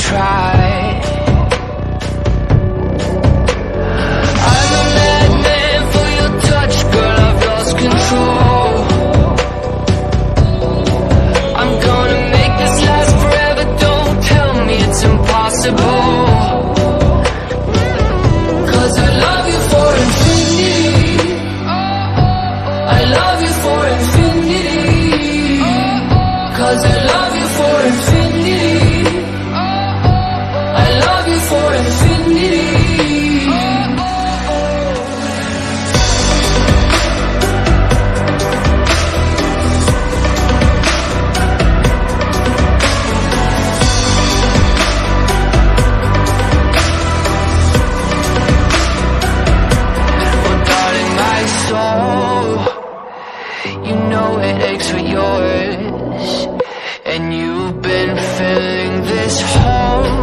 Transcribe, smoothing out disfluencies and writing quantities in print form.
try. I'm a madman for your touch, girl, I've lost control. I'm gonna make this last forever, don't tell me it's impossible. 'Cause I love you for infinity, I love you for infinity. 'Cause I love you for infinity, I love you for infinity. You know it aches for yours, and you've been filling this hole.